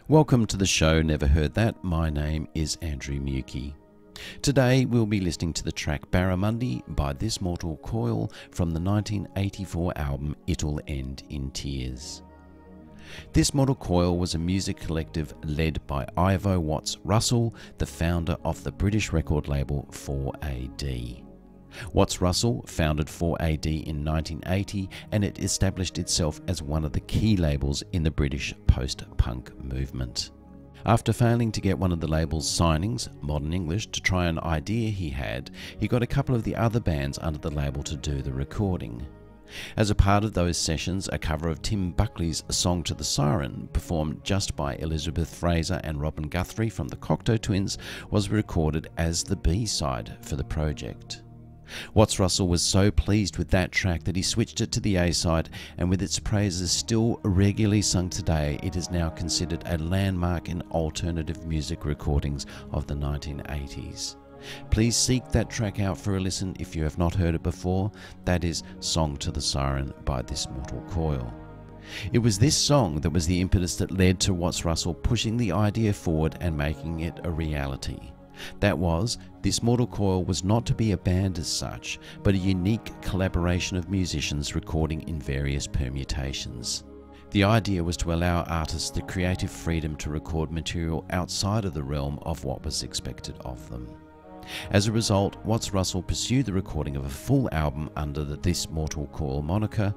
Welcome to the show Never Heard That. My name is Andrew Mukey. Today we'll be listening to the track Barramundi by This Mortal Coil from the 1984 album It'll End in Tears. This Mortal Coil was a music collective led by Ivo Watts Russell, the founder of the British record label 4AD. Watts Russell founded 4AD in 1980 and it established itself as one of the key labels in the British post-punk movement. After failing to get one of the label's signings, Modern English, to try an idea he had, he got a couple of the other bands under the label to do the recording. As a part of those sessions, a cover of Tim Buckley's Song to the Siren, performed just by Elizabeth Fraser and Robin Guthrie from the Cocteau Twins, was recorded as the B-side for the project. Watts Russell was so pleased with that track that he switched it to the A-side, and with its praises still regularly sung today, it is now considered a landmark in alternative music recordings of the 1980s. Please seek that track out for a listen if you have not heard it before. That is Song to the Siren by This Mortal Coil. It was this song that was the impetus that led to Watts Russell pushing the idea forward and making it a reality. That was, This Mortal Coil was not to be a band as such, but a unique collaboration of musicians recording in various permutations. The idea was to allow artists the creative freedom to record material outside of the realm of what was expected of them. As a result, Watts Russell pursued the recording of a full album under the This Mortal Coil moniker,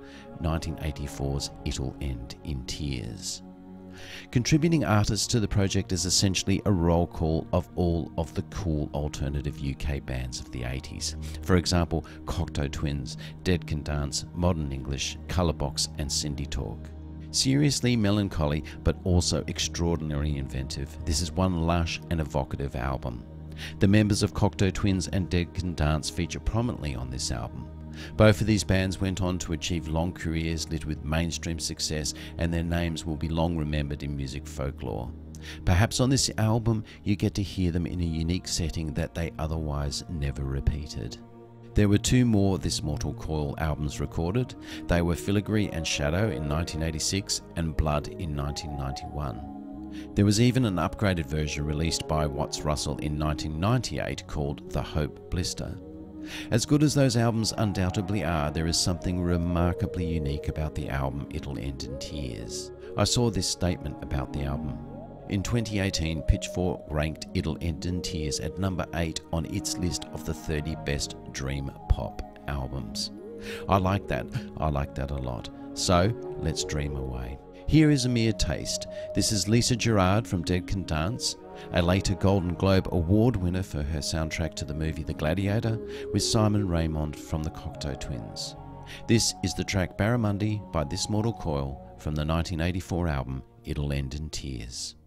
1984's It'll End in Tears. Contributing artists to the project is essentially a roll call of all of the cool alternative UK bands of the 80s. For example, Cocteau Twins, Dead Can Dance, Modern English, Colourbox and Cindy Talk. Seriously melancholy but also extraordinarily inventive, this is one lush and evocative album. The members of Cocteau Twins and Dead Can Dance feature prominently on this album. Both of these bands went on to achieve long careers lit with mainstream success, and their names will be long remembered in music folklore. Perhaps on this album you get to hear them in a unique setting that they otherwise never repeated. There were two more This Mortal Coil albums recorded. They were Filigree and Shadow in 1986 and Blood in 1991. There was even an upgraded version released by Watts Russell in 1998 called The Hope Blister. As good as those albums undoubtedly are, there is something remarkably unique about the album It'll End in Tears. I saw this statement about the album. In 2018, Pitchfork ranked It'll End in Tears at number 8 on its list of the 30 best dream pop albums. I like that a lot. So, let's dream away. Here is a mere taste. This is Lisa Gerrard from Dead Can Dance, a later Golden Globe Award winner for her soundtrack to the movie The Gladiator, with Simon Raymonde from the Cocteau Twins. This is the track Barramundi by This Mortal Coil from the 1984 album It'll End in Tears.